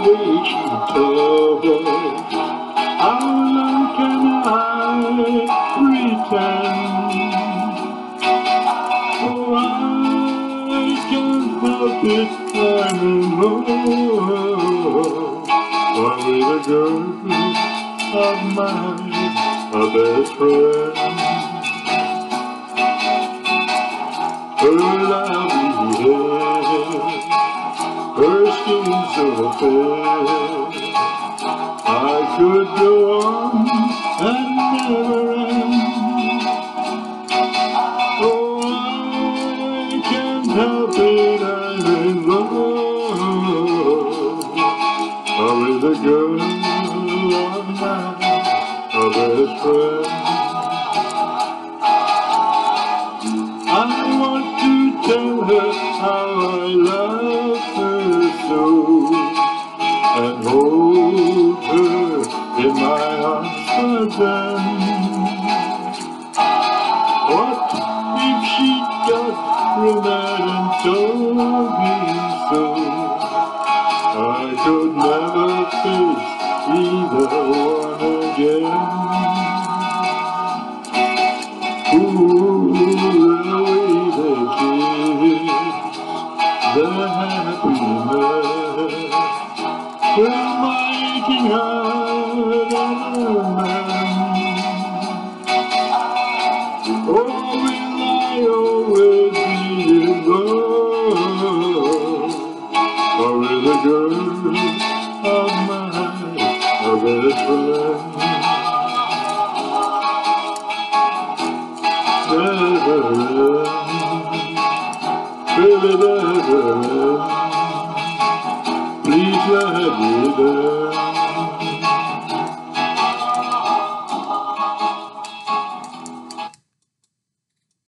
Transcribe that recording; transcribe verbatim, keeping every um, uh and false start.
way she talks. How long can I pretend? Oh, I can't help it, I'm in love. I'm with a girl of mine, a best friend. Her lovely hair, her skin so fair, I could go on and never end. Oh, I can't help it, I'm in love. I'm with a girl of mine, a best friend. I want to tell her how I love her so, and hold her in my arms again. What if she got real mad and told me so? I could never face either one again. Ooh, the way they kiss, the happiness, will making another man. Oh, will I always be in love, or with a girl of mine, a best friend? Never end, really never end. Please let me there.